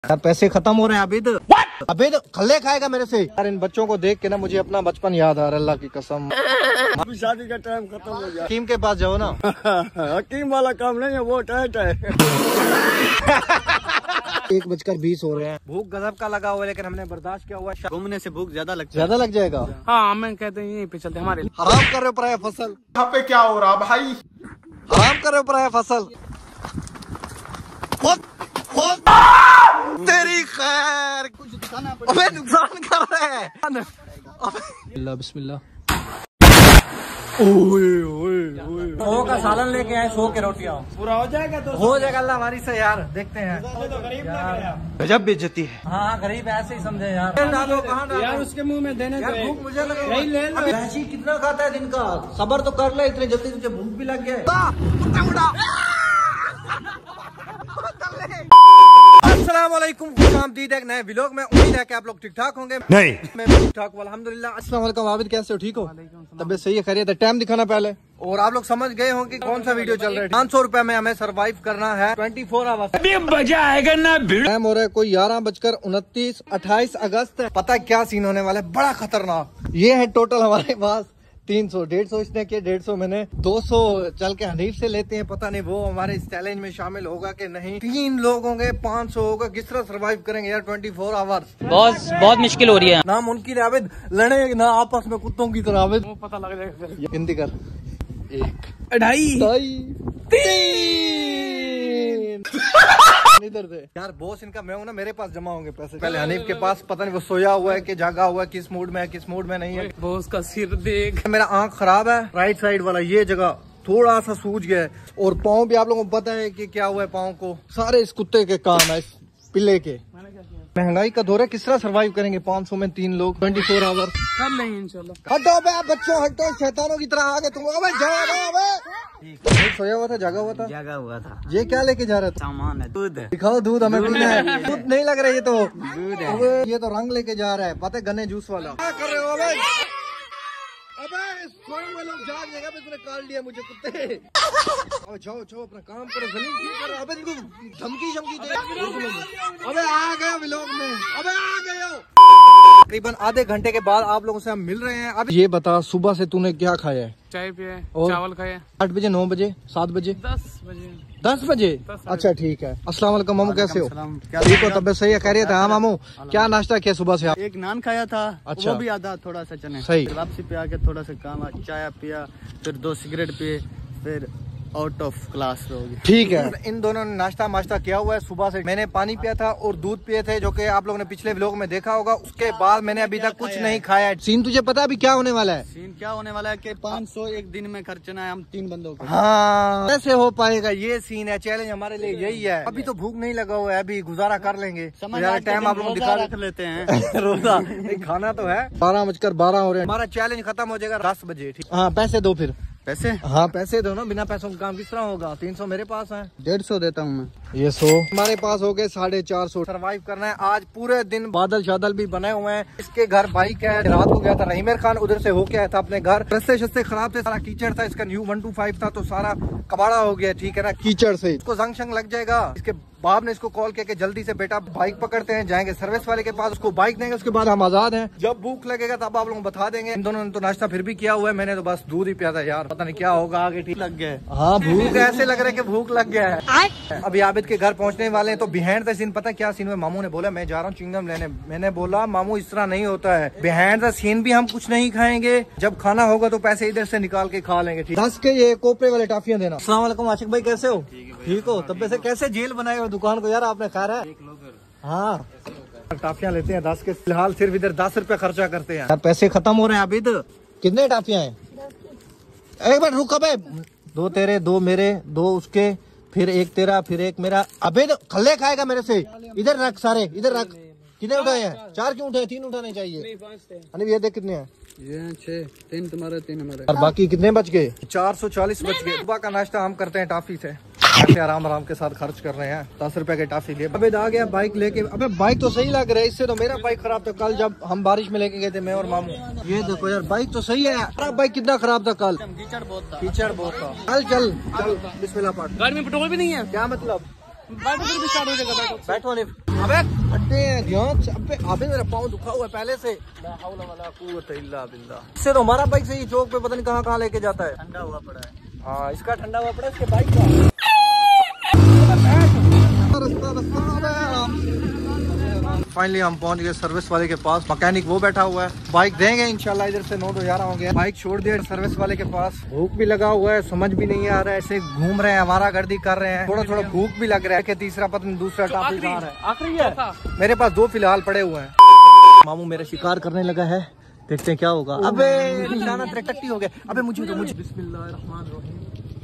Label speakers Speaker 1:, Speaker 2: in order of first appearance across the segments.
Speaker 1: पैसे खत्म हो रहे हैं अभी तो खल्ले खाएगा मेरे से। यार इन बच्चों को देख के ना मुझे अपना बचपन याद आ रहा है, अल्लाह की कसम।
Speaker 2: अभी शादी का टाइम खत्म हो गया।
Speaker 1: हकीम के पास जाओ ना।
Speaker 2: हकीम वाला काम नहीं है, वो टाइट है।
Speaker 1: 1:20 हो रहे हैं। भूख गजब का लगा हुआ है, लेकिन हमने बर्दाश्त किया हुआ।
Speaker 2: घूमने से भूख ज्यादा लगती है।
Speaker 1: ज्यादा लग जाएगा।
Speaker 3: हाँ मैं कहते हैं यहीं पे चलते हमारे।
Speaker 1: हराम कर रहे हो पराया फसल।
Speaker 4: यहाँ पे क्या हो रहा भाई?
Speaker 1: हराम कर रहे हो पराया फसल। तेरी खैर कुछ अबे नुकसान कर रहे हैं। बिस्मिल्लाह। 100 का सालन लेके आए, 100 के रोटियां।
Speaker 3: पूरा हो जाएगा तो
Speaker 1: हो जाएगा अल्लाह हमारी से यार, देखते हैं। गजब बेइज्जती है। हाँ गरीब ऐसे ही समझे यार। डालो कहाँ डालो
Speaker 3: यार, उसके मुंह में देने
Speaker 1: यार, भूख मुझे लग
Speaker 3: नहीं ले लो।
Speaker 1: वैसी कितना खाता है दिन का? सबर तो कर ले, इतनी जल्दी तुझे भूख भी लग गया। अस्सलामुअलैकुम, खुशामदीद एक नए व्लॉग में। उम्मीद है कि आप लोग ठीक ठाक होंगे। नहीं मैं ठीक ठाक हूँ अल्हम्दुलिल्लाह। अस्सलाम वालेकुम आबिद, कैसे हो? ठीक हो? तबीयत सही है? खैरियत है? टाइम दिखाना पहले। और आप लोग समझ गए होंगे कौन सा वीडियो चल रहा है। 500 रुपए में हमें सरवाइव करना है 24 आवर्स।
Speaker 3: अभी मजा आएगा ना।
Speaker 1: टाइम हो रहा है कोई 11:29, 28 अगस्त है। पता है क्या सीन होने वाला है? बड़ा खतरनाक। ये है टोटल हमारे पास 300, 150 इसने किए, 150 मैंने, 200 चल के हनीफ से लेते हैं। पता नहीं वो हमारे इस चैलेंज में शामिल होगा कि नहीं। 3 लोग होंगे, 500 होगा। किस तरह सरवाइव करेंगे यार 24 आवर्स?
Speaker 5: बहुत मुश्किल हो रही है।
Speaker 1: नामुमकिन है आबिद, लड़े ना आपस में कुत्तों की तरह। आबिद
Speaker 3: वो पता लग जाएगा।
Speaker 1: गिनती कर। 1
Speaker 3: 2.5
Speaker 1: 3 इधर से यार बॉस इनका मैं हूँ ना, मेरे पास जमा होंगे पैसे। पहले हनीफ के पास, पता नहीं वो सोया हुआ है कि जागा हुआ है, किस मूड में है किस मूड में नहीं है।
Speaker 3: बॉस का सिर देख।
Speaker 1: मेरा आंख खराब है, राइट साइड वाला ये जगह थोड़ा सा सूज गया है। और पाँव भी आप लोगों को पता है कि क्या हुआ है पाँव को। सारे इस कुत्ते के काम है, इस पिल्ले के। महंगाई का दौर है, किस तरह सर्वाइव करेंगे 500 में 3 लोग 24 आवर?
Speaker 3: कर लेंगे इंशाल्लाह।
Speaker 1: हटो बे बच्चों, हटो, शैतानों की तरह आ गए तुम। अबे जाओ बे। सोया हुआ था, जागा हुआ था?
Speaker 2: जागा हुआ था।
Speaker 1: ये क्या लेके जा रहे थे?
Speaker 2: सामान है, दूध है।
Speaker 1: दिखाओ दूध, हमें पीना है। दूध नहीं लग रहा है ये तो।
Speaker 2: दूध है।
Speaker 1: अबे ये तो रंग लेके जा रहा है, पता है गन्ने जूस वाला। क्या कर रहे हो अबे? अबे सोए हुए लोग जाग जाएगा, तूने काट लिया मुझे कुत्ते। अब जाओ जाओ अपना काम करो, जलील क्यों कर रहे हो? अबे इनको धमकी शमकी दे। अबे आ गए व्लॉग में, अबे आ गए हो। तकरीबन आधे घंटे के बाद आप लोगों से हम मिल रहे हैं। अब ये बता, सुबह से तूने क्या खाया है?
Speaker 3: चाय पिए,
Speaker 1: और?
Speaker 3: चावल खाए।
Speaker 1: 8 बजे, 9 बजे, 7 बजे,
Speaker 3: 10 बजे।
Speaker 1: 10 बजे? अच्छा ठीक है। अस्सलाम वालेकुम मामू, कैसे हो? ठीक हो? तबीयत सही है? खैरियत है? हाँ मामू, क्या नाश्ता किया सुबह से आप?
Speaker 2: एक नान खाया था।
Speaker 1: अच्छा।
Speaker 2: वो भी आधा थोड़ा सा चने।
Speaker 1: सही।
Speaker 2: फिर वापसी पे आके थोड़ा सा काम, चाय पिया, फिर 2 सिगरेट पिए, फिर आउट ऑफ क्लास हो गया।
Speaker 1: ठीक है। इन दोनों ने नाश्ता माश्ता किया हुआ है सुबह से। मैंने पानी पिया था और दूध पिए थे, जो कि आप लोगों ने पिछले व्लॉग में देखा होगा। उसके बाद मैंने अभी तक कुछ नहीं खाया है। सीन तुझे पता अभी क्या होने वाला है?
Speaker 2: सीन क्या होने वाला है कि 500 एक दिन में खर्चना है हम 3 बंदों को।
Speaker 1: हाँ कैसे हो पाएगा? ये सीन है, चैलेंज हमारे लिए यही है। अभी तो भूख नहीं लगा हुआ है, अभी गुजारा कर लेंगे। टाइम आप लोग दिखा
Speaker 2: रख लेते हैं।
Speaker 1: रोजा खाना तो है। 12:12 हो रहे हैं। हमारा चैलेंज खत्म हो जाएगा 10 बजे। ठीक। हाँ पैसे दो फिर।
Speaker 2: पैसे?
Speaker 1: हाँ पैसे दो ना, बिना पैसों का काम किस तरह होगा? 300 मेरे पास है।
Speaker 2: 150 देता हूँ मैं।
Speaker 1: ये 100 हमारे पास हो गए, 450। सर्वाइव करना है आज पूरे दिन। बादल शादल भी बने हुए हैं। इसके घर बाइक है, रात को गया था रहीमेर खान, उधर से होके आया था अपने घर। रस्ते शस्ते खराब थे, सारा कीचड़ था। इसका न्यू 125 था तो सारा कबाड़ा हो गया, ठीक है ना, कीचड़ से। इसको जंग शंग लग जाएगा। इसके बाप ने इसको कॉल किया कि जल्दी से बेटा बाइक पकड़ते हैं, जाएंगे सर्विस वाले के पास, उसको बाइक देंगे, उसके बाद हम आजाद हैं। जब भूख लगेगा तब आप लोगों को बता देंगे। इन दोनों ने तो नाश्ता फिर भी किया हुआ है, मैंने तो बस दूध ही पिया था यार। पता नहीं क्या होगा आगे। ठीक
Speaker 2: लग गए।
Speaker 1: हाँ भूख ऐसे लग रहा है कि भूख लग गया है। अभी आबिद के घर पहुंचने वाले हैं तो बिहाइंड द सीन पता क्या सीन हुआ? मामू ने बोला मैं जा रहा हूँ चिंगम लेने। मैंने बोला मामू इस तरह नहीं होता है, बिहाइंड द सीन भी हम कुछ नहीं खाएंगे। जब खाना होगा तो पैसे इधर से निकाल के खा लेंगे। ठीक। 10 के ये कोपरे वाले टाफियां देना। अस्सलाम वालेकुम आशिक भाई, कैसे हो? ठीक हो? तब से कैसे जेल बनाए हो दुकान को यार आपने? खा रहा है? हाँ टाफियां लेते हैं 10 के। फिलहाल सिर्फ इधर 10 रुपए खर्चा करते हैं। पैसे खत्म हो रहे हैं अभी। तो कितने टाफियां हैं? एक बार रुक, अबे 2 तेरे, 2 मेरे, 2 उसके, फिर 1 तेरा, फिर 1 मेरा। अबे तो खल्ले खाएगा मेरे से। इधर रख, सारे इधर रख। कितने उठाए हैं? 4 क्यों उठाए? 3 उठाने चाहिए। ये देख कितने हैं?
Speaker 2: ये 6, 3 तुम्हारे 3 हमारे।
Speaker 1: और बाकी कितने बच गए? 440 बच गए। सुबह का नाश्ता हम करते हैं टाफी से। पैसे आराम आराम के साथ खर्च कर रहे हैं। 10 रुपए के टाफी लिए। अबे आ गया बाइक लेके। अबे बाइक तो सही लग रहा है, इससे तो मेरा बाइक खराब था कल जब हम बारिश में लेके गए थे मैं और मामू। ये देखो यार बाइक तो सही है। मेरा बाइक कितना खराब था कल?
Speaker 2: कीचड़ बहुत था।
Speaker 1: कीचड़ बहुत था। चल चल चल बिस्मिल्लाह पढ़।
Speaker 3: गाड़ी में पेट्रोल भी नहीं है।
Speaker 1: क्या मतलब?
Speaker 3: बैठो फिर भी स्टार्ट हो जाएगा। बैठो
Speaker 1: बैठो नहीं। अबे अड्डे अबे मेरा पाँव दुखा हुआ है पहले से। ला हौला वला कुव्वत इल्ला बिल्लाह। इससे तो हमारा बाइक से ही चौक पे पता नहीं कहाँ लेके जाता है।
Speaker 2: ठंडा हुआ पड़ा है।
Speaker 1: हाँ इसका ठंडा हुआ पड़ा है, इसके बाइक का। फाइनली हम पहुंच गए सर्विस वाले के पास। मैकेनिक वो बैठा हुआ है, बाइक देंगे इंशाल्लाह। इधर से 9-11 हो गया, बाइक छोड़ दिया सर्विस वाले के पास। भूख भी लगा हुआ है, समझ भी नहीं आ रहा है, ऐसे घूम रहे हैं, आवारागर्दी कर रहे हैं। थोड़ा थोड़ा भूख भी लग रहा है कि तीसरा पत्नी दूसरा टॉपिक कहाँ है। आखिरी है मेरे पास 2 फिलहाल पड़े हुए हैं। मामू मेरा शिकार करने लगा है, देखते हैं क्या होगा। अबे निशाना टट्टी हो गया। अबे मुझे बिस्मिल्लाहिर्रहमानिर्रहीम।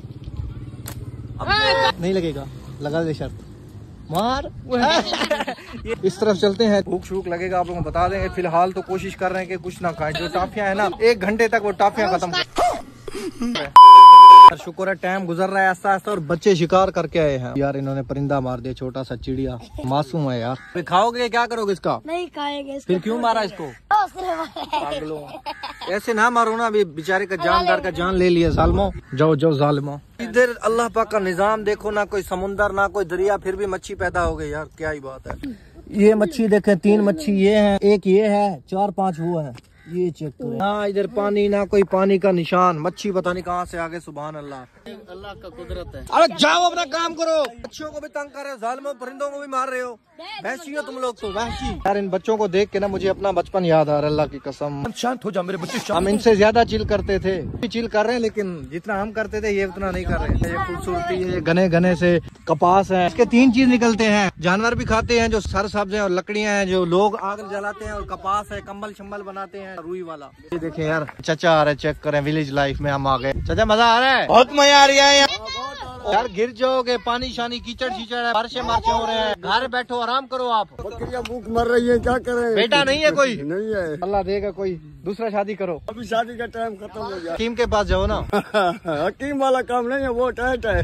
Speaker 1: नहीं लगेगा, लगा दे शर्त मार। इस तरफ चलते हैं, भूख शूख लगेगा आप लोगों को बता देंगे। फिलहाल तो कोशिश कर रहे हैं कि कुछ ना खाएं। जो टाफियां है ना 1 घंटे तक वो टाफियां खत्म शुक्र है टाइम गुजर रहा है आस्ता आस्ता। और बच्चे शिकार करके आए हैं यार, इन्होंने परिंदा मार दिया, छोटा सा चिड़िया, मासूम है यार। फिर खाओगे क्या करोगे इसका?
Speaker 4: नहीं खाएंगे।
Speaker 1: फिर क्यों मारा इसको? पागलों ऐसे ना मारो ना, अभी बेचारे का जानदार का जान ले लिया जालिमो। जाओ जाओ जालिमो। इधर अल्लाह पाक का निजाम देखो, ना कोई समुंदर ना कोई दरिया, फिर भी मच्छी पैदा हो गई यार, क्या ही बात है। ये मच्छी देखे, 3 मच्छी ये है, एक ये है, 4-5 वो है, ये चेक करें। हाँ इधर पानी ना कोई पानी का निशान, मच्छी पता नहीं कहाँ से आगे। सुभान अल्लाह,
Speaker 2: अल्लाह का कुदरत है।
Speaker 1: अरे जाओ अपना काम करो। बच्चों को भी तंग कर रहे हो, जालिमों परिंदों को भी मार रहे हो, वहशी हो तुम लोग तो, वहशी। यार इन बच्चों को देख के ना मुझे अपना बचपन याद आ रहा है, अल्लाह की कसम। शांत हो जाओ मेरे बच्चे। हम इनसे ज्यादा चिल करते थे, चिल कर रहे हैं, लेकिन जितना हम करते थे ये उतना नहीं कर रहे। ये खूबसूरती है, घने घने से कपास है, इसके 3 चीज निकलते हैं। जानवर भी खाते हैं जो सर सब्ज है, और लकड़ियां हैं जो लोग आग जलाते हैं, और कपास है, कंबल शंबल बनाते हैं, रुई वाला। ये देखें यार, चचा आ रहे, चेक करें, विलेज लाइफ में हम आ गए। चचा मजा आ रहा है? बहुत मजा आ रहा है यार। गिर जाओगे, पानी शानी कीचड़ शीचड़ है, बारिशें मारचे हो रहे हैं। घर बैठो आराम करो आप।
Speaker 2: बकरियां भूख मर रही है, क्या करें?
Speaker 1: बेटा नहीं है कोई?
Speaker 2: नहीं है।
Speaker 1: अल्लाह देगा कोई, दूसरा शादी करो।
Speaker 2: अभी शादी का टाइम खत्म हो गया।
Speaker 1: हकीम के पास जाओ ना।
Speaker 2: हकीम वाला काम नहीं है, वो टाइट है।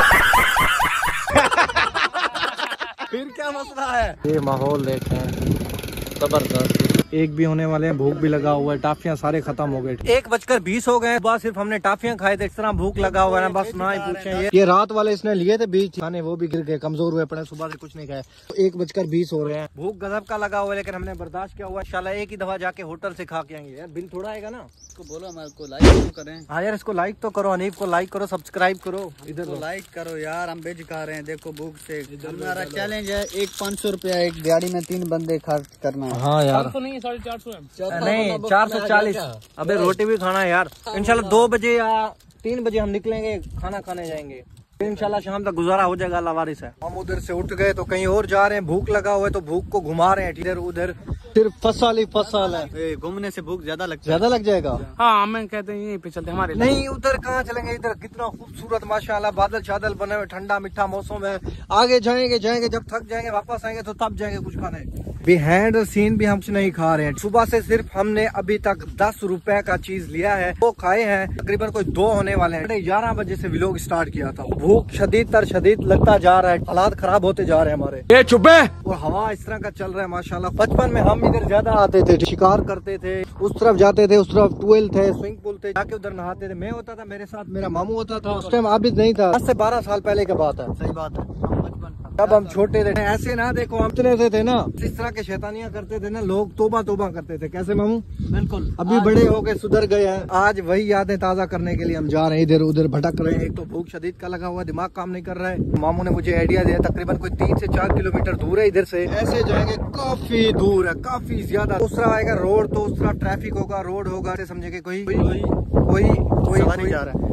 Speaker 1: फिर क्या मसला है? ये माहौल देखें, जबरदस्त। 1 भी होने वाले हैं, भूख भी लगा हुआ है, टाफियां सारे खत्म हो गए। 1:20 हो गए, बस सिर्फ हमने टाफियां खाए थे, इस तरह भूख लगा हुआ है ना, बस ना ही पूछे। ये रात वाले इसने लिए थे बीच खाने, वो भी गिर गए, कमजोर हुए पड़े, सुबह से कुछ नहीं खाए। 1:20 हो रहे हैं, भूख गजब का लगा हुआ है, लेकिन हमने बर्दाश्त किया हुआ। इंशाल्लाह एक ही दफा जाके होटल से खा के आएंगे यार। बिल थोड़ा आएगा ना।
Speaker 2: इसको बोलो हमारे को लाइक करें।
Speaker 1: हाँ यार इसको लाइक तो करो, अनीफ को लाइक करो, सब्सक्राइब करो,
Speaker 2: इधर तो लाइक करो यार, हम बेच खा रहे हैं, देखो भूख से। हमारा चैलेंज है 500 रुपया एक गाड़ी में 3 बंदे खर्च करना है।
Speaker 1: हाँ यार
Speaker 3: तो नहीं 450 है।
Speaker 1: नहीं 440। अबे रोटी भी खाना है यार। इंशाल्लाह 2 बजे या 3 बजे हम निकलेंगे, खाना खाने जाएंगे, फिर इंशाल्लाह शाम तक गुजारा हो जाएगा। लावारिस है। हम उधर से उठ गए तो कहीं और जा रहे हैं, भूख लगा हुआ है तो भूख को घुमा रहे हैं इधर उधर, सिर्फ फसल ही फसल है।
Speaker 2: घूमने से भूख ज्यादा
Speaker 1: लग जाएगा।
Speaker 3: हाँ हमें कहते हैं यहीं पे चलते हमारे।
Speaker 1: नहीं उधर कहाँ चलेंगे, इधर कितना खूबसूरत माशाल्लाह बादल शादल बने हुए, ठंडा मीठा मौसम है। आगे जाएंगे जब थक जाएंगे वापस आएंगे तो तब जाएंगे कुछ खाने। बिहाइंड द सीन भी हम कुछ नहीं खा रहे हैं। सुबह से सिर्फ हमने अभी तक 10 रुपए का चीज लिया है, वो खाए हैं। तकरीबन कोई 2 होने वाले हैं। 11 बजे से व्लॉग स्टार्ट किया था। भूख शदीद तर शदीद लगता जा रहा है, हालात खराब होते जा रहे हैं हमारे।
Speaker 3: ये चुप है।
Speaker 1: और हवा इस तरह का चल रहा है माशाल्लाह। बचपन में हम इधर ज्यादा आते थे, शिकार करते थे, उस तरफ जाते थे, उस तरफ ट्वेल थे, स्विमिंग पूल थे, जाके उधर नहाते थे। मैं होता था, मेरे साथ मेरा मामू होता था। उस टाइम आबिद नहीं था, 10 से 12 साल पहले की बात है।
Speaker 2: सही बात है,
Speaker 1: तब हम छोटे थे। ऐसे ना देखो, हम इतने थे ना, इस तरह के शैतानियां करते थे ना, लोग तोबा तोबा करते थे। कैसे मामू?
Speaker 2: बिल्कुल।
Speaker 1: अभी बड़े हो गए, सुधर गए हैं। आज वही यादें ताजा करने के लिए हम जा रहे हैं, इधर उधर भटक रहे हैं। एक तो भूख शदीद का लगा हुआ, दिमाग काम नहीं कर रहा है। मामू ने मुझे आइडिया दिया, तकरीबन कोई 3 से 4 किलोमीटर दूर है इधर से, ऐसे जाएंगे, काफी दूर है, काफी ज्यादा। उस तरह आएगा रोड, तो उस तरह ट्रैफिक होगा, रोड होगा, समझेंगे कोई
Speaker 2: सवारी जा रहा है।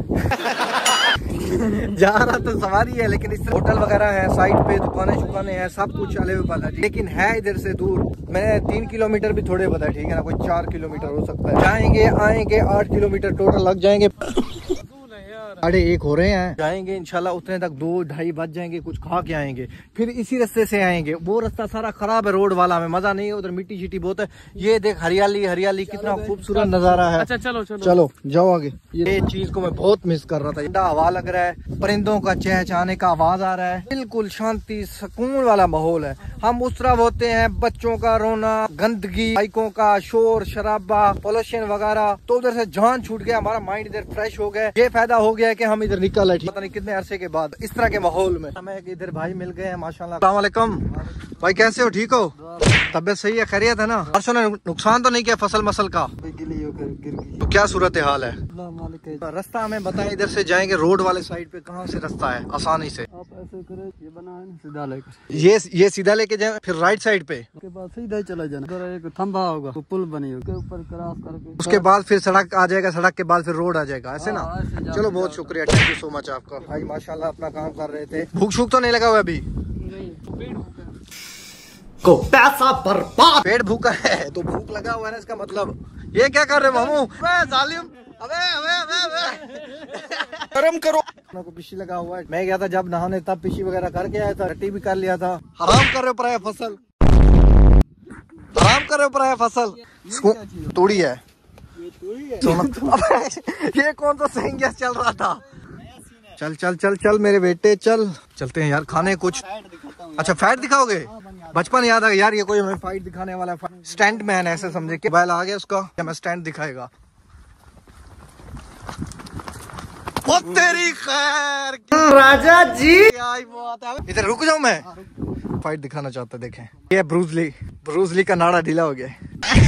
Speaker 1: जा रहा तो सवारी है, लेकिन इस होटल वगैरह है साइड पे, दुकानें शुकानें हैं, सब कुछ चले हुए पता, लेकिन है इधर से दूर। मैंने 3 किलोमीटर भी थोड़े पता है, ठीक है ना, कोई 4 किलोमीटर हो सकता है। जाएंगे आएंगे 8 किलोमीटर टोटल लग जाएंगे। 1:30 हो रहे हैं। जाएंगे इंशाल्लाह उतने तक 2-2:30 बज जाएंगे, कुछ खा के आएंगे, फिर इसी रास्ते से आएंगे। वो रास्ता सारा खराब है, रोड वाला, हमें मजा नहीं है, उधर मिट्टी शिट्टी बहुत है। ये देख हरियाली हरियाली, कितना खूबसूरत नजारा है।
Speaker 3: अच्छा चलो
Speaker 1: चलो जाओ आगे। ये चीज को मैं बहुत मिस कर रहा था। ठंडा हवा लग रहा है, परिंदों का चहचहाने का आवाज आ रहा है, बिल्कुल शांति सुकून वाला माहौल है। हम उस तरफ होते हैं, बच्चों का रोना, गंदगी, बाइकों का शोर शराबा, पोल्यूशन वगैरह, तो उधर से जान छूट गया, हमारा माइंड इधर फ्रेश हो गया। ये फायदा हो गया है कि हम इधर निकल आए, पता नहीं कितने अरसे के बाद इस तरह के माहौल में। हमें इधर भाई मिल गए हैं माशाल्लाह। अस्सलाम वालेकुम भाई, कैसे हो? ठीक हो? तबीयत सही है? खैरियत है ना? बारिशों ने नुकसान तो नहीं किया फसल मसल का? तो क्या सूरत हाल है? रास्ता हमें बताएं, इधर से जाएंगे रोड वाले साइड पे, कहाँ से रास्ता है आसानी से?
Speaker 2: आप ऐसे करें, ये बना है ना, सीधा लेकर
Speaker 1: ये सीधा लेके जाए, फिर राइट साइड पे,
Speaker 2: उसके बाद सीधा चला जाना। उधर एक खंभा होगा, वो पुल बनी होगी, उसके ऊपर क्रॉस करके
Speaker 1: उसके बाद फिर सड़क आ जाएगा, सड़क के बाद फिर रोड आ जाएगा, ऐसे ना? चलो बहुत शुक्रिया, थैंक यू सो मच आपका। भाई माशाल्लाह अपना काम कर रहे थे। भूख शूख तो नहीं लगा हुआ अभी? को पैसा बर्बाद, पेट भूखा है तो भूख लगा हुआ है ना, इसका मतलब। ये क्या कर रहे मामू? जालिम, अबे गरम करो को पिशी लगा हुआ है। मैं गया था जब नहाने, तब पिशी वगैरह करके आया था, रट्टी भी कर लिया था। हराम कर रहे हो पराया फसल, हराम कर रहे हो पराया फसल। तोड़ी है ये कौन सा सही गैस चल रहा था? चल चल चल चल मेरे बेटे, चल चलते हैं यार खाने कुछ। अच्छा फाइट दिखाओगे? बचपन याद आ गया यार, ये कोई हमें फाइट दिखाने वाला है। स्टैंड मैन ऐसे समझे कि बैल आ गया उसका, हमें स्टैंड दिखाएगा। ओ तेरी खैर राजा जी, क्या बात है। इधर रुक जाऊं मैं, फाइट दिखाना चाहता। देखें ये ब्रूसली का नाड़ा ढीला हो गया।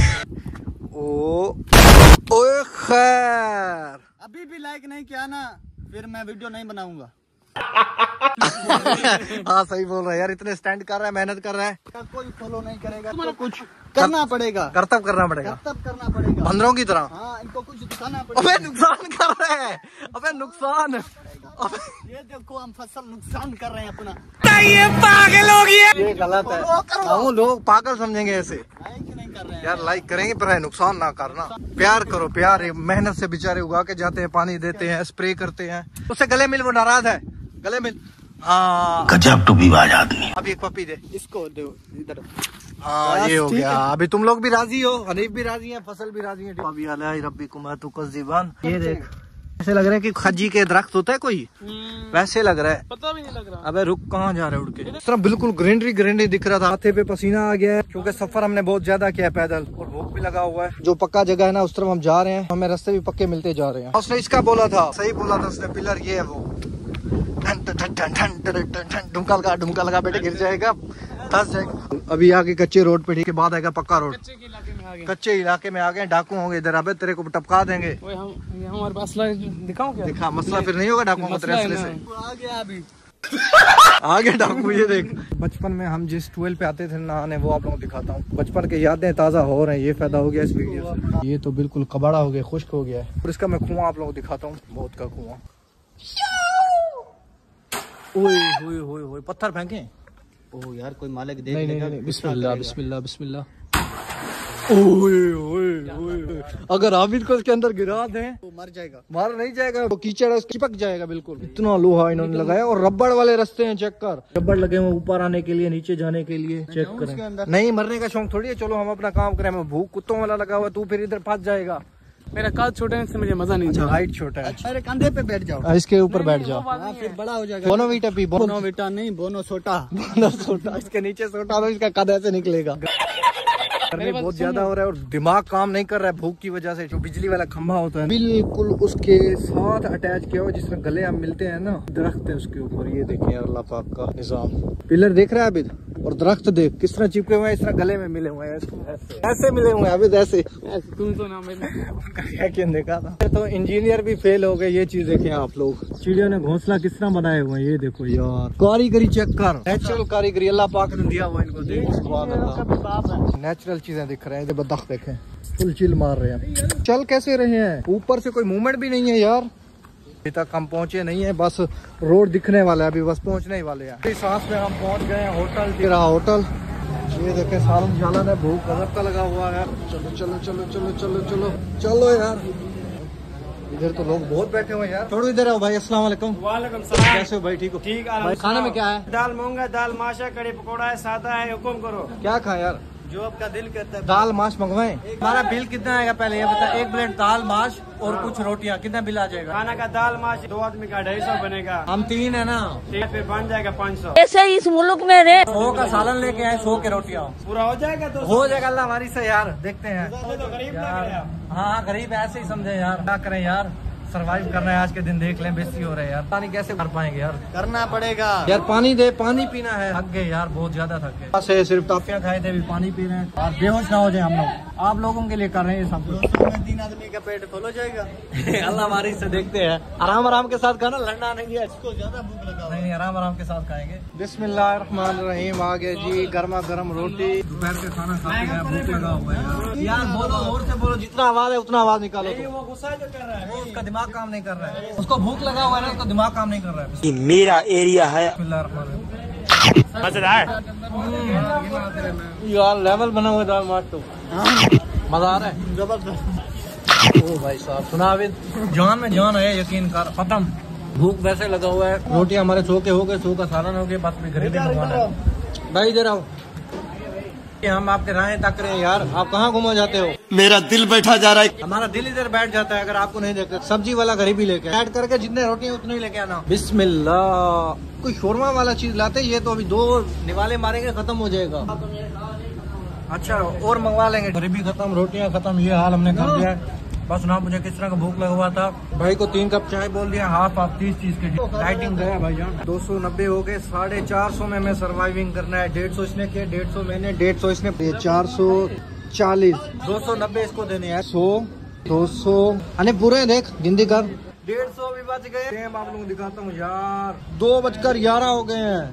Speaker 1: ओए खैर,
Speaker 2: अभी भी लाइक नहीं किया ना, फिर मैं वीडियो नहीं बनाऊंगा।
Speaker 1: हाँ सही बोल रहा है यार, इतने स्टैंड कर रहा है, मेहनत कर रहा है,
Speaker 2: कोई फॉलो नहीं करेगा तो कुछ करना पड़ेगा,
Speaker 1: कर्तव्य करना पड़ेगा,
Speaker 2: कर्तव्य करना पड़ेगा
Speaker 1: बंदरों की तरह।
Speaker 2: हाँ, इनको कुछ दिखाना पड़ेगा।
Speaker 1: अबे नुकसान कर रहे हैं, अबे नुकसान।
Speaker 2: ये देखो हम फसल नुकसान कर रहे हैं अपना।
Speaker 1: ये पागल हो गया, ये गलत है। हम लोग पागल समझेंगे ऐसे।
Speaker 2: लाइक नहीं कर रहे हैं
Speaker 1: यार, लाइक करेंगे पर नुकसान ना करना। प्यार करो, प्यार मेहनत से बेचारे उगा के जाते हैं, पानी देते हैं, स्प्रे करते हैं, उससे गले मिल, वो नाराज है, गले मिल। हाँ
Speaker 5: गजब टूबीबाज आदमी।
Speaker 1: अब एक पपी दे
Speaker 2: इसको दो इधर।
Speaker 1: हाँ ये हो गया। अभी तुम लोग भी राजी हो, हनीफ भी राजी है, फसल भी राजी है। अभी रब्बी कुमार तू कज़्ज़िबान। ये देख, ऐसे लग रहा है कि खजी के दरख्त होता है कोई, वैसे लग रहा है।
Speaker 3: पता भी नहीं लग रहा।
Speaker 1: अबे रुक, कहाँ जा रहे उड़ के? इस तरह बिल्कुल ग्रीनरी दिख रहा था। माथे पे पसीना आ गया है क्योंकि सफर हमने बहुत ज्यादा किया पैदल, और भूख भी लगा हुआ है। जो पक्का जगह है ना, उस तरफ हम जा रहे हैं, हमें रास्ते भी पक्के मिलते जा रहे हैं। उसने इसका बोला था, सही बोला था उसने, पिलर ये है वो। ढुमका लगा बेटे, गिर जाएगा, धंस जाएगा। अभी आगे कच्चे रोड पे, ठीक है, बाद आएगा पक्का रोड। कच्चे इलाके में आ गए, डाकू होंगे इधर। अबे तेरे को टपका देंगे।
Speaker 3: हमारे पास दिखाऊं क्या?
Speaker 1: दिखा, मसला फिर नहीं होगा डाकू
Speaker 3: मसला है
Speaker 1: से।
Speaker 2: आ गया अभी
Speaker 1: आगे डाकू। ये देख, बचपन में हम जिस ट्वेल पे आते थे नहाने, वो आप लोगों को दिखाता हूँ। बचपन के यादें ताज़ा हो रहे हैं, ये फायदा हो गया इस वीडियो से। ये तो बिल्कुल कबाड़ा हो गया, खुश्क हो गया है। और इसका मैं कुआं आप लोगों को दिखाता हूँ, बहुत का कुआं। ओए पत्थर फेंके।
Speaker 2: ओह यार, कोई मालिक देख
Speaker 1: नहीं
Speaker 2: लेगा।
Speaker 1: नहीं, बिस्मिल्लाह बिस्मिल्लाह बिस्मिल्लाह। ओए अगर हामिद को इसके अंदर गिरा दें
Speaker 2: तो मर जाएगा।
Speaker 1: मार नहीं जाएगा, वो कीचड़ है, चिपक जाएगा बिल्कुल। इतना लोहा इन्होंने लगाया, और रबड़ वाले रास्ते हैं, चेक कर। रबड़ लगे हुए ऊपर आने के लिए, नीचे जाने के लिए। चेक करें। नहीं, मरने का शौक थोड़ी है। चलो हम अपना काम करें, हमें भूख कुत्तों वाला लगा हुआ, तू फिर इधर फंस जाएगा।
Speaker 3: मेरा काज छोटा है, इससे मुझे मजा नहीं आता।
Speaker 1: हाइट छोटा है।
Speaker 2: मेरे कंधे पे बैठ जाओ,
Speaker 1: इसके ऊपर बैठ जाओ,
Speaker 2: हाँ, फिर बड़ा हो जाएगा।
Speaker 1: बोनोवीटा पी,
Speaker 2: बोनोवीटा नहीं, बोनो छोटा।
Speaker 1: छोटा, इसके नीचे छोटा, तो इसका कद ऐसे निकलेगा। गर्मी बहुत ज्यादा हो रहा है और दिमाग काम नहीं कर रहा है भूख की वजह से। जो बिजली वाला खंभा होता है बिल्कुल उसके साथ अटैच किया हुआ, जिसमें गले हम मिलते हैं ना, दरख्त है उसके ऊपर। ये देखें यार, अल्लाह पाक का निजाम। पिलर देख रहा है अभी, और दरख्त देख किस तरह चिपके हुए हैं, इस तरह गले में मिले हुए हैं, ऐसे मिले हुए हैं अभी, ऐसे।
Speaker 3: तुम तो ना
Speaker 1: क्या देखा था। तो इंजीनियर भी फेल हो गए। ये चीज देखें आप लोग, चिड़ियों ने घोंसला किस तरह बनाए हुए हैं, ये देखो यार। कारीगरी चेक कर, नेचुरल कारीगरी अल्लाह पाक ने दिया हुआ इनको। देखो नेचुरल चीजें दिख रहे हैं। बदख देखें, फुल चिल मार रहे हैं। चल कैसे रहे हैं, ऊपर से कोई मूवमेंट भी नहीं है यार। अभी तक हम पहुंचे नहीं है, बस रोड दिखने वाला है, अभी बस पहुंचने ही वाले हैं। सांस में हम पहुंच गए हैं होटल। तेरा होटल ये देखें, सालन झालन है, भूख गजब का लगा हुआ है। चलो चलो चलो चलो चलो चलो चलो यार, इधर तो लोग बहुत बैठे हुए हैं यार। थोड़ा इधर आओ भाई। अस्सलाम वालेकुम।
Speaker 3: वालेकुम सलाम।
Speaker 1: कैसे हो भाई? ठीक हो?
Speaker 3: ठीक।
Speaker 1: खाने में क्या है?
Speaker 3: दाल मूंगा, दाल माशा, कड़ी पकौड़ा है, सादा है, हुक्म करो।
Speaker 1: क्या खाए यार?
Speaker 2: जो आपका दिल करता है।
Speaker 1: दाल माश मंगवाएं। हमारा बिल कितना आएगा पहले ये बता। एक प्लेट दाल माश और कुछ रोटियां, कितना बिल आ जाएगा?
Speaker 3: खाना का दाल माश 2 आदमी का 250 बनेगा।
Speaker 1: हम 3 है ना,
Speaker 3: फिर बन जाएगा 500।
Speaker 4: ऐसे इस मुल्क में रे
Speaker 1: 100 का सालन लेके आए, 100 के रोटियां।
Speaker 3: पूरा हो जाएगा तो
Speaker 1: हो जाएगा अल्लाह हमारी से यार, देखते हैं
Speaker 3: तो गरीब लग रहे हैं आप।
Speaker 1: हाँ गरीब ऐसे ही समझे यार, क्या करें यार, सरवाइव करना है आज के दिन, देख लें बेइज्जती हो रहा है यार, पानी कैसे कर पाएंगे यार,
Speaker 2: करना पड़ेगा
Speaker 1: यार पानी दे, पानी पीना है, थक गए यार, बहुत ज्यादा थक गए, से सिर्फ टॉफियां खाए थे, अभी पानी पी रहे हैं और बेहोश ना हो जाए हम लोग, आप लोगों के लिए कर रहे हैं सब कुछ।
Speaker 2: 3 आदमी का पेट फुल हो जाएगा।
Speaker 1: अल्लाह हमारी से देखते हैं, आराम आराम के साथ खाना, लड़ना नहीं है,
Speaker 2: इसको ज्यादा भूख लगा
Speaker 1: नहीं नहीं आराम आराम के साथ खाएंगे। बिस्मिल्लाहिर्रहमानिर्रहीम, आ गए जी गर्मा गर्म रोटी, दोपहर का खाना खाते हैं, भूख लगा हुआ है यार, बोलो और से बोलो, जितना आवाज है उतना आवाज निकालो।
Speaker 3: वो गुस्सा जो कर रहा है,
Speaker 1: वो उसका दिमाग काम नहीं कर रहा है, उसको भूख लगा हुआ है ना, उसका दिमाग काम नहीं कर रहा है।
Speaker 4: ये मेरा एरिया है।
Speaker 1: यार लेवल बना हुआ दाल मार, तो मजा आ रहा है जबरदस्त। ओ भाई साहब सुना, अभी जान में जान है, यकीन कर, खत्म। भूख वैसे लगा हुआ है, रोटी हमारे सो के हो गए, सो का सालन हो गया, बस भी घरेलू मंगवाना है। भाई इधर आओ, हम आपके राहें तक रहे हैं यार, आप कहाँ घुमा जाते हो?
Speaker 4: मेरा दिल बैठा जा रहा है।
Speaker 1: हमारा दिल इधर बैठ जाता है अगर आपको नहीं देखते। सब्जी वाला घर भी लेके ऐड करके जितने रोटी है उतने ही लेके आना। बिस्मिल्लाह, कोई शोरमा वाला चीज लाते, ये तो अभी 2 निवाले मारेंगे खत्म हो जाएगा। अच्छा और मंगवा लेंगे, गरीबी खत्म, रोटियां खत्म, ये हाल हमने कर दिया है। बस ना मुझे किस तरह का भूख लगा हुआ था, भाई को 3 कप चाय बोल दिया, हाफ आप 30 चीज के लाइटिंग गया भाई जान। 290 हो गए, 450 में हमें सर्वाइविंग करना है। 150 इसने किया, 150 मैंने, 150 इसने, 440, 290 इसको देने हैं, 100, 200 अने पूरे देख गिनती कर, 150 भी बच गए। आप लोगों को दिखाता हूँ यार, 2:11 हो गए हैं।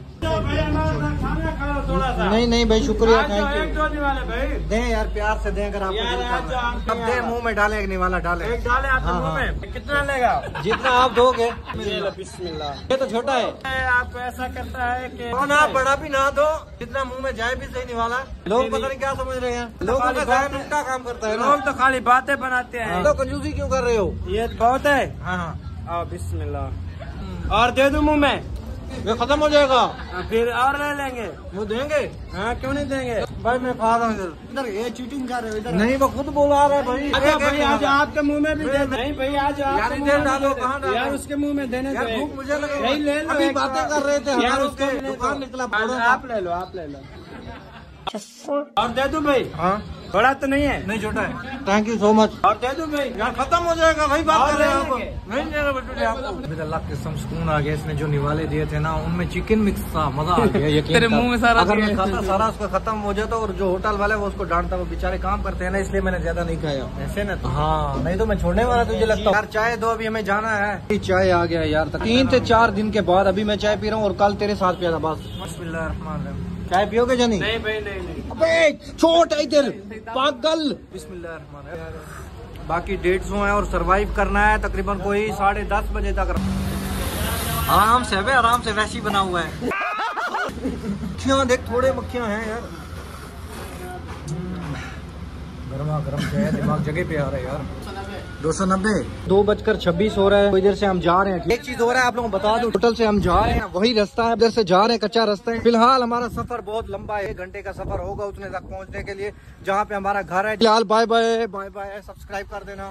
Speaker 1: नहीं नहीं भाई शुक्रिया, थैंक यू, दें यार प्यार से दें, अगर आपको अब दे, मुंह में डाले, एक निवाला डाले,
Speaker 3: एक डाले आपके मुंह में, कितना लेगा?
Speaker 1: जितना आप दोगे। बिस्मिल्लाह, ये तो छोटा है,
Speaker 3: आपको ऐसा करता है कि
Speaker 1: ना बड़ा भी ना दो, जितना मुंह में जाए भी सही निवाला। लोग पता नहीं क्या समझ रहे हैं, लोगों का ध्यान उल्टा काम करता है ना,
Speaker 3: लोग तो खाली बातें बनाते हैं।
Speaker 1: तो कंजूसी क्यों कर रहे हो?
Speaker 3: ये बहुत है।
Speaker 1: हाँ हाँ,
Speaker 3: आओ बिस्मिल्लाह, और दे दूं मुंह में,
Speaker 1: ये खत्म हो जाएगा,
Speaker 3: फिर और ले लेंगे।
Speaker 1: वो देंगे?
Speaker 3: हाँ क्यों नहीं देंगे
Speaker 1: भाई मैं खा रहा हूँ
Speaker 2: इधर ये चीटिंग कर रहे हो, इधर
Speaker 1: नहीं, वो खुद बोला रहा है भाई।
Speaker 3: अच्छा भाई आज आपके मुंह में भी दे, नहीं भाई आज
Speaker 1: यार
Speaker 3: आपके
Speaker 1: इधर
Speaker 3: मुंह
Speaker 1: डालो,
Speaker 3: में भी
Speaker 1: कहाँ
Speaker 3: दे।
Speaker 1: डालो?
Speaker 3: यार उसके मुंह में देने
Speaker 1: यार
Speaker 3: दो।
Speaker 1: भूख मुझे लगे,
Speaker 3: नहीं ले लो,
Speaker 1: अभी
Speaker 3: एक
Speaker 1: बातें
Speaker 3: बार।
Speaker 1: कर रहे थे,
Speaker 3: यार
Speaker 1: हमारे
Speaker 3: उसको
Speaker 1: उसके
Speaker 3: लेने
Speaker 1: दुकान
Speaker 3: दो।
Speaker 1: निकला
Speaker 3: आज
Speaker 1: पड़ा।
Speaker 3: आप ले लो, आप ले लो, और दे दूं भाई?
Speaker 1: हाँ
Speaker 3: थोड़ा तो नहीं है?
Speaker 1: नहीं छोटा है, थैंक यू सो मच।
Speaker 3: और दे दूं भाई?
Speaker 1: यार खत्म हो जाएगा भाई, बात
Speaker 3: और
Speaker 1: कर रहे हैं
Speaker 3: ले
Speaker 1: आप,
Speaker 3: लेंगे।
Speaker 1: नहीं देगा बटूले आपको। अभी अल्लाह की कसम सुकून आ गया, इसने जो निवाले दिए थे ना उनमें चिकन मिक्स था, मजा आ गया, यकीन
Speaker 3: तेरे मुंह में सारा
Speaker 1: अगर मैं
Speaker 3: दिया।
Speaker 1: खाता सारा उसका खत्म हो जाता, और जो होटल वाले वो उसको डांटता, वो बेचारे काम करते हैं ना, इसलिए मैंने ज्यादा नहीं खाया ऐसे ना। हाँ नहीं तो मैं छोड़ने वाला, तुझे लगता है यार। चाय दो, अभी हमें जाना है। चाय आ गया यार, 3 से 4 दिन के बाद अभी मैं चाय पी रहा हूँ, और कल तेरे साथ पिया था बस। बिस्मिल्लाहिर्रहमानिर्रहीम, चाय पियोगे जानी?
Speaker 3: नहीं भाई नहीं नहीं।
Speaker 1: अबे छोट है इधर पागल। बिस्मिल्लाहिर्रहमानिर्रहीम, बाकी 150 है और सरवाइव करना है तकरीबन कोई 10:30 बजे तक। आराम से है, आराम से, वैसी बना हुआ है। मक्खियाँ देख, थोड़े मक्खियाँ हैं यार, गर्मा गर्म है, दिमाग जगह पे आ रहा है यार। 290, 2:26 हो रहा है, इधर से हम जा रहे हैं। एक चीज हो रहा है आप लोगों को बता दूं, होटल से हम जा रहे हैं, वही रास्ता है, इधर से जा रहे हैं, कच्चा रास्ता है। फिलहाल हमारा सफर बहुत लंबा है, 1 घंटे का सफर होगा उतने तक पहुंचने के लिए, जहाँ पे हमारा घर है। फिलहाल bye bye bye bye, subscribe कर देना।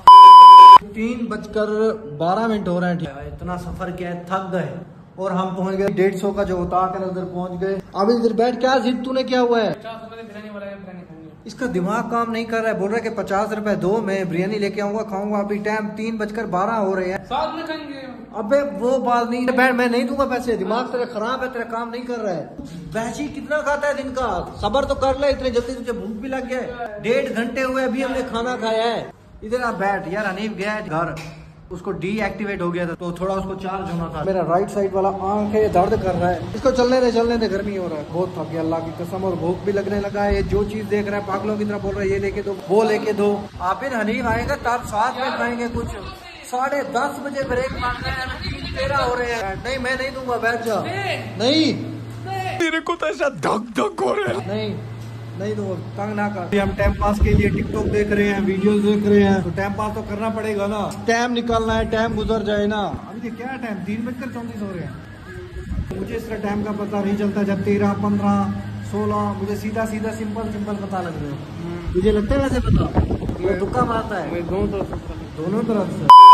Speaker 1: 3:12 हो रहे हैं, इतना सफर किया है, थक गए, और हम पहुंच गए 150 का जो उतार कर उधर पहुंच गए। अब इधर बैठ, क्या जिद तूने क्या हुआ है? इसका दिमाग काम नहीं कर रहा है, बोल रहा है कि 50 रुपए दो, मैं बिरयानी लेके आऊंगा, खाऊंगा। अभी टाइम 3:12 हो रहे हैं, साथ में खाएंगे। अबे वो बात नहीं, बैठ, मैं नहीं दूंगा पैसे, दिमाग तेरा खराब है, तेरा काम नहीं कर रहा है। वैसे कितना खाता है दिन का, सबर तो कर ले, इतने जल्दी तुझे भूख भी लग गया है। 1.5 घंटे हुए अभी हमने खाना खाया है। इधर आप बैठ यार, हनीफ गया है घर, उसको डीएक्टिवेट हो गया था, तो थोड़ा उसको चार्ज होना था। मेरा राइट साइड वाला आंखें दर्द कर रहा है, इसको चलने दे, गर्मी हो रहा है, बहुत थक गया अल्लाह की कसम, और भूख भी लगने लगा है। ये जो चीज देख रहा है पागलों की तरह बोल रहा है, ये लेके दो, वो लेके दो। आप फिर हनीफ आएगा तब साथ में खाएंगे कुछ। 10:30 बजे ब्रेक मारना है, 3:13 हो रहे हैं। नहीं मैं नहीं दूंगा, बैठ जा। नहीं
Speaker 4: मेरे को तो ऐसा धक हो रहा है।
Speaker 1: नहीं तो तंग ना कर। हम टाइम पास के लिए टिकटॉक देख रहे हैं, वीडियोस देख रहे हैं, तो टाइम पास तो करना पड़ेगा ना, टाइम निकालना है, टाइम गुजर जाए ना। अभी क्या टाइम, 3:34 हो रहे हैं। मुझे इसका टाइम का पता नहीं चलता, जब 13, 15, 16 मुझे सीधा सिंपल पता लग रहे हो। मुझे लगता है वैसे पता, ये तुक्का मारता है दोनों तरफ से।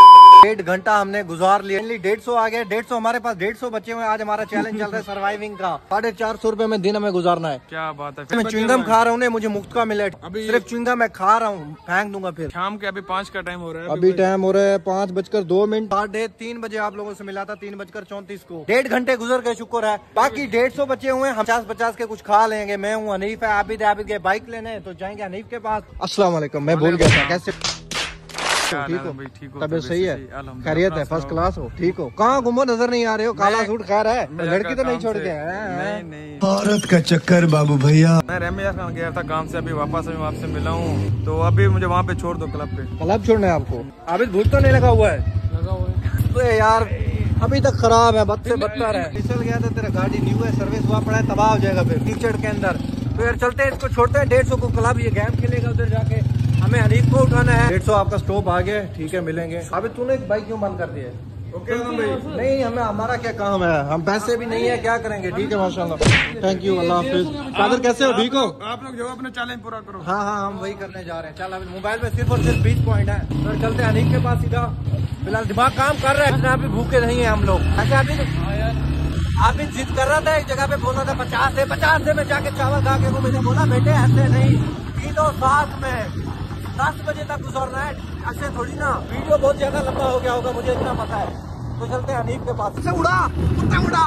Speaker 1: 1.5 घंटा हमने गुजार लिया, 150 आ गया। 150 हमारे पास 150 बच्चे हुए। आज हमारा चैलेंज चल रहा है सर्वाइविंग का। 450 रुपए में दिन हमें गुजारना है।
Speaker 4: क्या बात है।
Speaker 1: मैं च्युइंगम खा रहा हूँ, मुझे मुफ्त का मिले। सिर्फ च्युइंगम मैं खा रहा हूँ, फेंक दूंगा फिर।
Speaker 4: शाम के अभी 5 का टाइम हो रहा है।
Speaker 1: अभी टाइम हो रहा है 5:02। 3:30 बजे आप लोगों से मिला था, 3:34 को। 1.5 घंटे गुजर गए, शुक्र है। बाकी 150 बच्चे हुए, हम 50-50 के कुछ खा लेंगे। मैं हूँ हनीफ है, आबिद के बाइक लेने तो जाएंगे हनीफ के पास। अस्सलाम वालेकुम, मैं भूल गया था। कैसे ठीक हो? तबीयत सही है? खैरियत है? फर्स्ट क्लास हो? ठीक हो? कहाँ घूमो, नजर नहीं आ रहे हो? काला सूट खैर है? लड़की तो नहीं छोड़ के?
Speaker 4: नहीं,
Speaker 6: औरत का चक्कर बाबू भैया।
Speaker 4: मैं रहमिया खान गया था काम से, अभी वापस आपसे मिला हूँ, तो अभी मुझे वहाँ पे छोड़ दो क्लब पे।
Speaker 1: क्लब छोड़ना है आपको? आबिद भूख तो नहीं लगा हुआ है?
Speaker 4: लगा हुआ है
Speaker 1: तो यार अभी तक खराब है, बद से बदतर है। फिसल गया था, तेरा गाड़ी न्यू है, सर्विस हुआ पड़ा है, तबाह हो जाएगा फिर कीचड़ के अंदर। तो यार चलते हैं, इसको छोड़ते हैं। 150 को क्लब, ये गेम खेलेगा उधर जाके, हमें हनीफ को उठाना है। 150 आपका स्टॉप आ गया, ठीक है मिलेंगे। अभी तूने बाइक क्यों बंद कर दी है?
Speaker 4: ओके भाई।
Speaker 1: नहीं, हमें हमारा क्या काम है, हम पैसे भी नहीं है, क्या करेंगे। ठीक है माशाल्लाह, थैंक यू, अल्लाह हाफिज। कादर कैसे हो? ठीक हो?
Speaker 4: आप लोग जो अपना चैलेंज पूरा करो।
Speaker 1: हाँ, हम वही करने जा रहे हैं। चल, अभी मोबाइल में सिर्फ और सिर्फ 20 पॉइंट है। तो चलते हैं हनीफ के पास सीधा। फिलहाल दिमाग काम कर रहा है, अभी भूखे नहीं है हम लोग। अच्छा अभी जिद कर रहा था, एक जगह पे बोला था 50 से मैं जाके चावल खा के वो मुझे बोला बेटे ऐसे नहीं, तीनों साथ में 10 बजे तक गुजरना है। ऐसे थोड़ी ना, वीडियो बहुत ज्यादा लंबा हो गया होगा, मुझे इतना पता है। तो चलते हैं हनीफ के पास। उड़ा उड़ा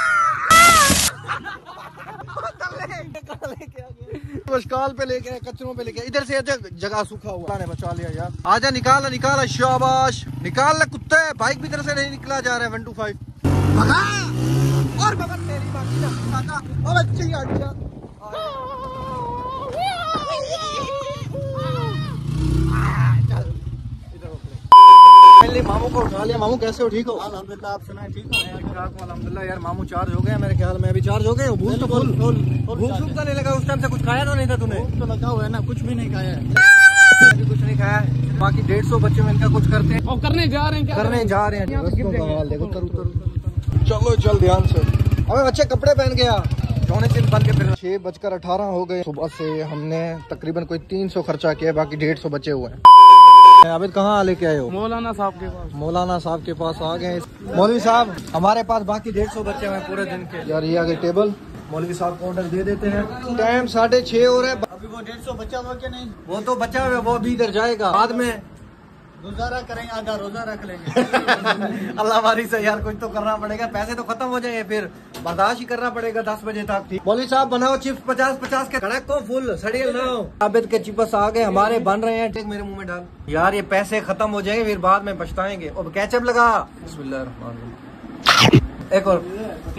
Speaker 1: मुश्काल पे लेके, कचरों पे लेके, इधर से जगह सूखा हुआ ने बचा लिया यार। आजा, निकाल शाबाश, निकाल कुत्ते। बाइक भी इधर से नहीं निकला जा रहा है। 1 2 5 भगा और भगा तेरी बाकी ना। अब अच्छी अच्छा मामू को उठा लिया। मामू कैसे हो? ठीक हो?
Speaker 2: अल्हम्दुलिल्लाह, आप सुनाए? ठीक हो?
Speaker 1: अल्हम्दुलिल्लाह यार, मामू चार्ज हो गया मेरे ख्याल में। अभी चार्ज हो गए? भूख तो भूख सूख नहीं लगा उस टाइम से? कुछ खाया तो नहीं था तूने?
Speaker 2: तो लगा हुआ है ना, कुछ भी नहीं खाया है।
Speaker 1: अभी कुछ नहीं खाया। बाकी 150 बच्चे में इनका कुछ करते हैं,
Speaker 3: करने जा रहे हैं।
Speaker 1: चलो चल ध्यान से। अबे बच्चे कपड़े पहन गया, जोने से बन के फिर। 6:18 हो गए। सुबह से हमने तकरीबन कोई 300 खर्चा किया, बाकी 150 बचे हुए हैं। आबिद कहाँ लेके आए हो?
Speaker 3: मौलाना साहब के पास।
Speaker 1: मौलाना साहब के पास आ गए। मौलवी साहब, हमारे पास बाकी 150 बच्चे हुए पूरे दिन के। यार ये आगे टेबल, मौलवी साहब को ऑर्डर दे देते हैं। टाइम 6:30 हो रहा है।
Speaker 2: अभी वो 150 बचा हुआ क्या? नहीं,
Speaker 1: वो तो बचा हुआ, वो भी इधर जाएगा बाद में।
Speaker 2: गुजारा करेंगे, आधा रोजा रख लेंगे।
Speaker 1: अल्लाह वारी से यार, कुछ तो करना पड़ेगा, पैसे तो खत्म हो जाएंगे, फिर बर्दाश्त ही करना पड़ेगा 10 बजे तक। ठीक मौलवी साहब, बनाओ चिप्स 50-50 के, कड़क को फुल सड़ियल ना हो। आबिद के चिप्स आ गए, हमारे बन रहे हैं। ठीक, मेरे मुंह में डाल यार, ये पैसे खत्म हो जाएंगे, फिर बाद में पछताएंगे। और केचप लगा। एक और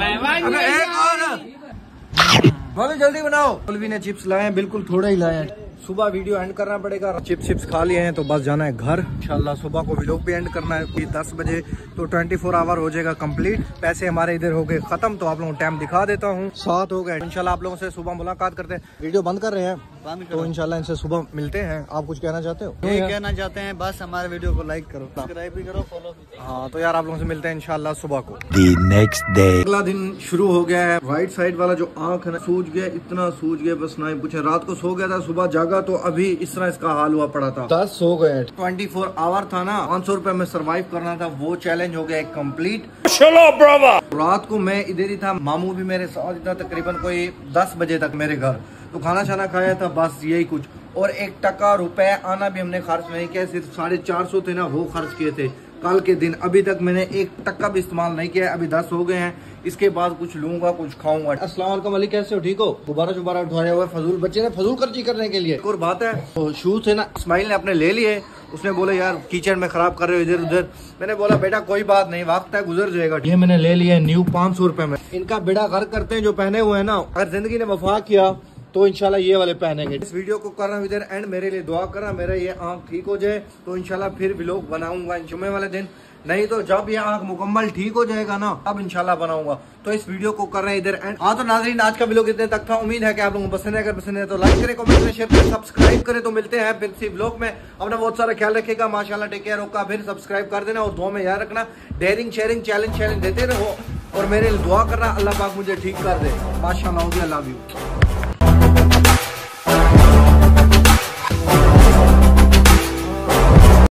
Speaker 1: मौलवी जल्दी बनाओ। मौलवी ने चिप्स लाए हैं, बिल्कुल थोड़े ही लाए हैं। सुबह वीडियो एंड करना पड़ेगा। चिप्स खा लिए हैं तो बस जाना है घर। इंशाल्लाह सुबह को व्लॉग भी एंड करना है कि 10 बजे, तो 24 आवर हो जाएगा कंप्लीट। पैसे हमारे इधर हो गए खत्म, तो आप लोगों को टाइम दिखा देता हूँ। 7 हो गए। इंशाल्लाह आप लोगों से सुबह मुलाकात करते हैं। वीडियो बंद कर रहे हैं तो इंशाल्लाह इनसे सुबह मिलते हैं। आप कुछ कहना चाहते हो?
Speaker 2: ये कहना चाहते हैं बस, हमारे वीडियो को लाइक करो, सब्सक्राइब भी करो, फॉलो भी।
Speaker 1: हाँ, तो यार आप लोगों से मिलते हैं इंशाल्लाह सुबह को।
Speaker 6: नेक्स्ट डे,
Speaker 1: अगला दिन शुरू हो गया है। राइट साइड वाला जो आंख है ना, सूज गया, इतना सूज गया बस ना ही पूछे। रात को सो गया था, सुबह जागा तो अभी इस तरह इसका हाल हुआ पड़ा था। 10 हो गए। 24 आवर था ना, 500 रुपए में सर्वाइव करना था, वो चैलेंज हो गया कम्प्लीट। रात को मैं इधर ही था, मामू भी मेरे साथ ही था, तकरीबन कोई 10 बजे तक मेरे घर। तो खाना छाना खाया था, बस यही कुछ। और 1 टका रुपए आना भी हमने खर्च नहीं किया, सिर्फ 450 थे ना, वो खर्च किए थे कल के दिन। अभी तक मैंने 1 टका भी इस्तेमाल नहीं किया। अभी 10 हो गए हैं, इसके बाद कुछ लूंगा, कुछ खाऊंगा। अस्सलाम वालेकुम अली, कैसे हो? ठीक हो? गुब्बारा उठाया हुआ है फजूल, बच्चे ने फजूल खर्ची करने के लिए। एक और बात है, तो शूज थे ना, इस्माइल ने अपने ले लिए। उसने बोला यार किचन में खराब कर रहे हो इधर उधर। मैंने बोला बेटा कोई बात नहीं, वक्त है, गुजर जाएगा। ये मैंने ले लिया न्यू 500 रुपए में। इनका बेड़ा गर्क करते हैं जो पहने हुए है ना। अगर जिंदगी ने वफा किया तो इंशाल्लाह ये वाले पहनेंगे। इस वीडियो को कर रहा हूँ इधर एंड, मेरे लिए दुआ करना, मेरा ये आंख ठीक हो जाए तो इंशाल्लाह फिर व्लॉग बनाऊंगा जुम्मे वाले दिन। नहीं तो जब ये आंख मुकम्मल ठीक हो जाएगा ना, तब इंशाल्लाह बनाऊंगा। तो इस वीडियो को कर रहे हैं इधर एंड। हाँ तो नाज़रीन, आज का व्लॉग इतने तक था। उम्मीद है कि आप लोगों को पसंद है। अगर पसंद है तो लाइक करें, कमेंट करें, शेयर करें, सब्सक्राइब करें। तो मिलते हैं फिर किसी व्लॉग में। अपना बहुत सारा ख्याल रखेगा। माशाल्लाह, टेक केयर होगा। फिर सब्सक्राइब कर देना और दुआ में याद रखना, डेयरिंग शेयरिंग चैलेंज देते रहो और मेरे लिए दुआ करना, अल्लाह पाक मुझे ठीक कर दे। माशाल्लाह, लव यू।